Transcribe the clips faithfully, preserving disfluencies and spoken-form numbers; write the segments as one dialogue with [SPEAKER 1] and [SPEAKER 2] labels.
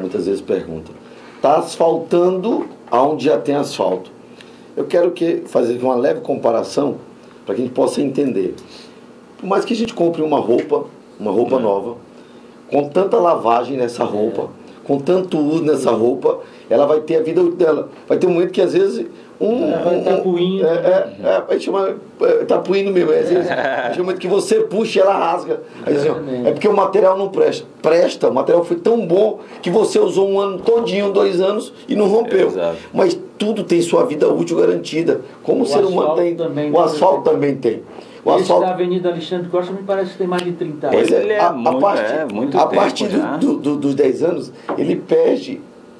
[SPEAKER 1] muitas vezes pergunta. Está asfaltando aonde já tem asfalto. Eu quero que, fazer uma leve comparação para que a gente possa entender. Por mais que a gente compre uma roupa, uma roupa é. nova, com tanta lavagem nessa roupa, é. com tanto uso nessa roupa, ela vai ter a vida dela. Vai ter um momento que às vezes um...
[SPEAKER 2] Ela vai estar puindo.
[SPEAKER 1] É, é, é, a gente chama... Está puindo mesmo. Às vezes, é um momento que você puxa e ela rasga. Aí, assim, é porque o material não presta. Presta, o material foi tão bom que você usou um ano todinho, dois anos e não rompeu.
[SPEAKER 3] Exato.
[SPEAKER 1] Mas tudo tem sua vida útil garantida. Como o, o ser humano tem, o asfalto também tem. O
[SPEAKER 2] Esse
[SPEAKER 1] asfalto...
[SPEAKER 2] da Avenida Alexandre Costa me parece que tem mais de trinta anos.
[SPEAKER 1] Pois é,
[SPEAKER 3] Ele é
[SPEAKER 1] a,
[SPEAKER 3] muito,
[SPEAKER 1] a partir,
[SPEAKER 3] é, muito
[SPEAKER 1] a
[SPEAKER 3] tempo
[SPEAKER 1] partir
[SPEAKER 3] já.
[SPEAKER 1] do, do, dos dez anos, ele perde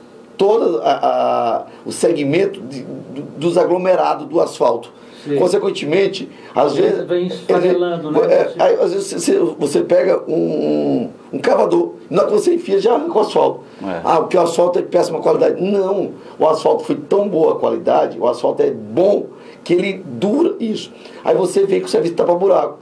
[SPEAKER 1] todo a, a, o segmento de, do, dos aglomerados do asfalto. Sim. Consequentemente, às
[SPEAKER 2] ele
[SPEAKER 1] vezes...
[SPEAKER 2] vem esfarelando, né?
[SPEAKER 1] É, aí, às vezes você, você pega um, um cavador, na hora que você enfia, já arranca o asfalto. É. Ah, porque o asfalto é de péssima qualidade. Não, o asfalto foi tão boa qualidade, o asfalto é bom, que ele dura isso. Aí você vê que o serviço está para buraco.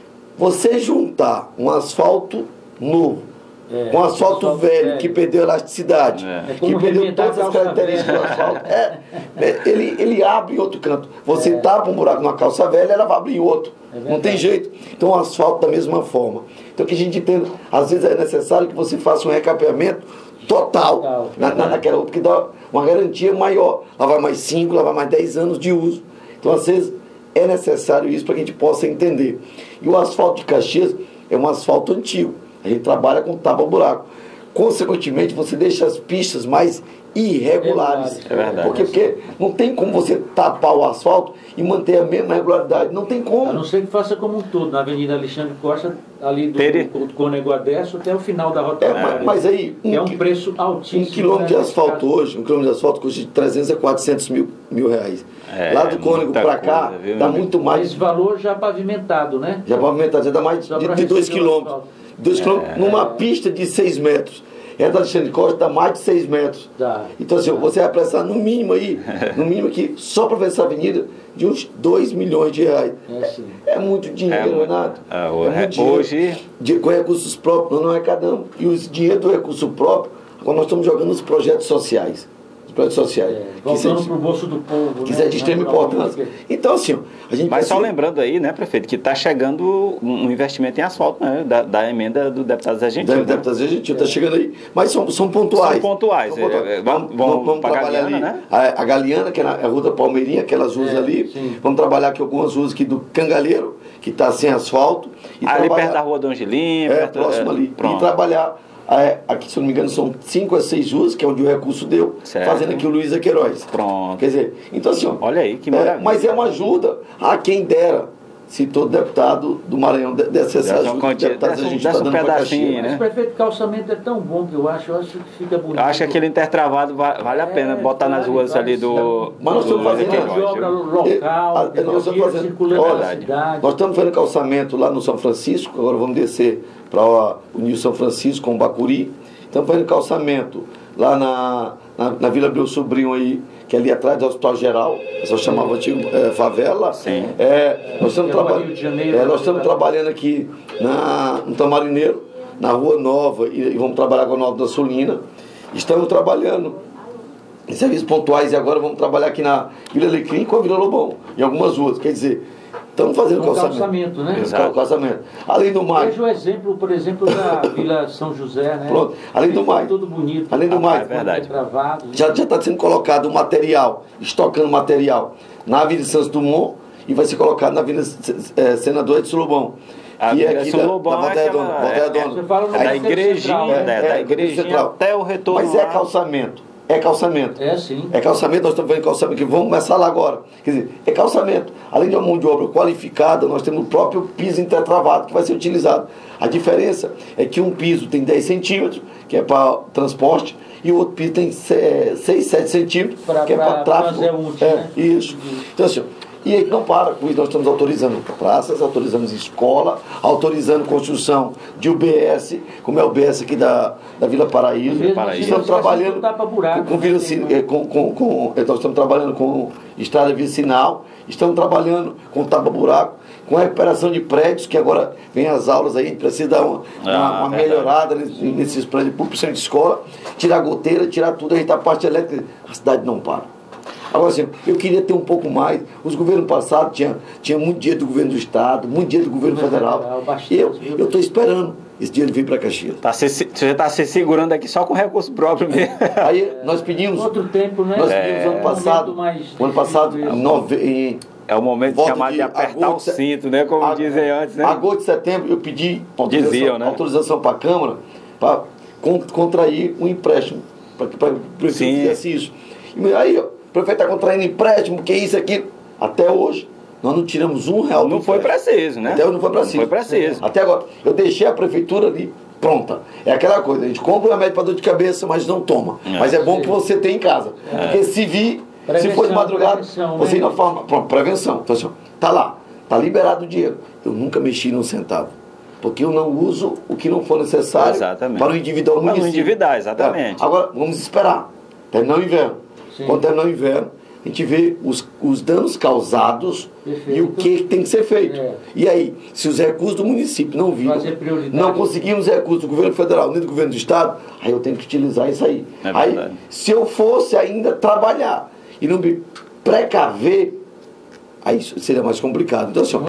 [SPEAKER 1] Você juntar um asfalto novo, é, com um asfalto, asfalto velho, velho, que perdeu elasticidade, é. que perdeu todas as características do asfalto, é, é, ele, ele abre em outro canto. Você é. tapa um buraco numa calça velha, ela vai abrir em outro. É não tem jeito. Então o asfalto da mesma forma. Então que a gente entenda, às vezes é necessário que você faça um recapeamento total, total. Na, na, naquela, porque dá uma garantia maior. Lá vai mais cinco, lá vai mais dez anos de uso. Então às vezes é necessário isso para que a gente possa entender. E o asfalto de Caxias é um asfalto antigo. A gente trabalha com tapa-buraco. Consequentemente, você deixa as pistas mais irregulares.
[SPEAKER 3] É verdade.
[SPEAKER 1] Porque, porque não tem como você tapar o asfalto e manter a mesma regularidade. Não tem como.
[SPEAKER 2] A não ser que faça como um todo, na Avenida Alexandre Costa, ali do, do, do Cônego Adesso até o final da rotatória.
[SPEAKER 1] É, mas, mas aí... Um,
[SPEAKER 2] é um preço altíssimo.
[SPEAKER 1] Um quilômetro de asfalto caso. hoje, um quilômetro de asfalto custa de trezentos a quatrocentos mil, mil reais. É, Lá do Cônego para cá, coisa, viu, dá muito mais...
[SPEAKER 2] Esse valor já pavimentado, né?
[SPEAKER 1] Já pavimentado, já dá mais já de dois quilômetros. dois quilômetros é. numa pista de seis metros. É da Alexandre Costa, dá mais de seis metros. Dá. Então, assim, você vai precisar no mínimo aí, no mínimo aqui, só para ver essa avenida, de uns dois milhões de reais. É, é muito dinheiro,
[SPEAKER 3] é,
[SPEAKER 1] Renato.
[SPEAKER 3] É,
[SPEAKER 1] é muito dinheiro.
[SPEAKER 3] Hoje...
[SPEAKER 1] De, com recursos próprios, nós não arrecadamos. E o dinheiro do recurso próprio, agora nós estamos jogando nos projetos sociais. Projetos sociais. É,
[SPEAKER 2] voltando para o bolso do povo.
[SPEAKER 1] Que
[SPEAKER 2] né?
[SPEAKER 1] é de extrema importância. Então, assim, a gente
[SPEAKER 3] Mas
[SPEAKER 1] precisa...
[SPEAKER 3] só lembrando aí, né, prefeito, que está chegando um investimento em asfalto, né, da, da emenda do deputado Zé Gentil.
[SPEAKER 1] Do deputado Zé Gentil, está é. chegando aí. Mas são, são pontuais.
[SPEAKER 3] São pontuais. São pontuais. É, vamos vamos, vamos trabalhar Galeana, ali. Né? A, a Galeana, que é a Rua da Palmeirinha, aquelas ruas é, ali. Sim. Vamos trabalhar aqui algumas ruas aqui do Cangalheiro, que está sem asfalto. E ali perto da Rua do Angelim.
[SPEAKER 1] É, perto, próximo é, ali. Pronto. E trabalhar... É, aqui, se eu não me engano, são cinco a seis ruas, que é onde o recurso deu, certo. Fazendo aqui o Luiz Queiroz.
[SPEAKER 3] Pronto.
[SPEAKER 1] Quer dizer, então assim, ó,
[SPEAKER 3] olha aí, que maravilha.
[SPEAKER 1] É, mas é uma ajuda a quem dera, se todo deputado do Maranhão desse essa ajuda.
[SPEAKER 3] Quantia, deputado, desse, a gente desse tá dando um pedacinho, né?
[SPEAKER 2] Mas, prefeito, calçamento é tão bom que eu acho, eu acho que fica bonito.
[SPEAKER 3] Eu acho que aquele intertravado vale, vale a pena é, botar vale, nas ruas vale, ali do...
[SPEAKER 1] Mas nós estamos fazendo
[SPEAKER 2] de obra local,
[SPEAKER 1] é, nós estamos fazendo,
[SPEAKER 2] circulando
[SPEAKER 1] olha,
[SPEAKER 2] na cidade.
[SPEAKER 1] Nós estamos fazendo calçamento lá no São Francisco, agora vamos descer para o Nil São Francisco com o Bacuri. Estamos fazendo calçamento lá na, na, na Vila Meu Sobrinho aí, que é ali atrás do Hospital Geral, só chamava antigo é, favela.
[SPEAKER 3] Sim.
[SPEAKER 1] É, nós estamos, traba é, nós estamos trabalhando aqui na, no Tamarineiro, na Rua Nova, e, e vamos trabalhar com a Nova da Sulina. Estamos trabalhando em serviços pontuais e agora vamos trabalhar aqui na Vila Alecrim com a Vila Lobão, em algumas ruas. Quer dizer, estamos fazendo
[SPEAKER 2] um
[SPEAKER 1] calçamento.
[SPEAKER 2] calçamento, né?
[SPEAKER 1] Exato. Calçamento. Além do mais...
[SPEAKER 2] Veja o exemplo, por exemplo, da Vila São José, né?
[SPEAKER 1] Pronto. Além do mais...
[SPEAKER 2] Tudo bonito.
[SPEAKER 1] Além do
[SPEAKER 3] ah,
[SPEAKER 1] mais...
[SPEAKER 3] É verdade.
[SPEAKER 2] Travado,
[SPEAKER 1] já está sendo colocado o material, estocando material na Avenida Santos Dumont e vai ser colocado na Avenida é, Senador Edson Lobão.
[SPEAKER 3] A
[SPEAKER 1] que é aqui da,
[SPEAKER 3] Lobão
[SPEAKER 1] da Volta Redonda.
[SPEAKER 3] É, é, é, da igrejinha,
[SPEAKER 1] é,
[SPEAKER 3] né?
[SPEAKER 1] É,
[SPEAKER 3] da igrejinha até o retorno.
[SPEAKER 1] Mas é calçamento. É calçamento.
[SPEAKER 2] É sim.
[SPEAKER 1] É calçamento, nós estamos vendo calçamento, que vamos começar lá agora. Quer dizer, é calçamento. Além de uma mão de obra qualificada, nós temos o próprio piso intertravado que vai ser utilizado. A diferença é que um piso tem dez centímetros, que é para transporte, e o outro piso tem seis, sete centímetros,
[SPEAKER 2] pra,
[SPEAKER 1] que é para tráfego.
[SPEAKER 2] Fazer útil,
[SPEAKER 1] é,
[SPEAKER 2] né?
[SPEAKER 1] Isso. Então, assim, E aí não para com isso, nós estamos autorizando praças, autorizando escola, autorizando construção de U B S, como é o U B S aqui da, da Vila Paraíso.
[SPEAKER 2] Paraíso.
[SPEAKER 1] Estamos trabalhando
[SPEAKER 2] buraco,
[SPEAKER 1] com, com, com, com, com, nós estamos trabalhando com estrada vicinal, estamos trabalhando com tapa-buraco, com a recuperação de prédios, que agora vem as aulas aí, a gente precisa dar uma, ah, uma, uma melhorada nesses, nesses prédios públicos, de escola, tirar goteira, tirar tudo, aí tá a parte elétrica, a cidade não para. Agora, assim, eu queria ter um pouco mais. Os governos passados tinham tinha muito dinheiro do governo do Estado, muito dinheiro do governo federal. Eu estou esperando esse dinheiro vir para Caxias.
[SPEAKER 3] Tá se, você está se segurando aqui só com recurso próprio mesmo.
[SPEAKER 1] Aí nós pedimos.
[SPEAKER 2] Outro tempo, né?
[SPEAKER 1] Nós pedimos
[SPEAKER 2] é,
[SPEAKER 1] ano passado.
[SPEAKER 2] Mais
[SPEAKER 1] o ano passado, nove, em,
[SPEAKER 3] é o momento de chamar de, de apertar o cinto, né? Como ag, dizem antes, né?
[SPEAKER 1] Agosto, setembro, eu pedi autorização,
[SPEAKER 3] Diziam, né?
[SPEAKER 1] autorização para a Câmara para contrair um empréstimo, para que o prefeito fizesse isso. E aí, ó. O prefeito está contraindo empréstimo, que isso aqui. Até hoje, nós não tiramos um real.
[SPEAKER 3] Não foi preciso, né?
[SPEAKER 1] Até hoje não foi preciso.
[SPEAKER 3] Não foi preciso.
[SPEAKER 1] Até agora, eu deixei a prefeitura ali pronta. É aquela coisa, a gente compra um remédio para dor de cabeça, mas não toma. É. Mas é bom que você tenha em casa. É. Porque se vir, prevenção, se for de madrugada, você ainda forma. Pronto, prevenção. Então, assim, tá lá, tá liberado o dinheiro. Eu nunca mexi num centavo. Porque eu não uso o que não for necessário
[SPEAKER 3] exatamente.
[SPEAKER 1] Para o individual município.
[SPEAKER 3] Para o endividar, exatamente.
[SPEAKER 1] É. Agora, vamos esperar. Terminar o inverno. Sim. Quando terminar o inverno, a gente vê os, os danos causados. Perfeito. E o que tem que ser feito. É. E aí, se os recursos do município não viram, não conseguimos recursos do governo federal nem do governo do estado, aí eu tenho que utilizar isso aí.
[SPEAKER 3] É
[SPEAKER 1] aí se eu fosse ainda trabalhar e não me precaver, aí seria mais complicado. Então, assim,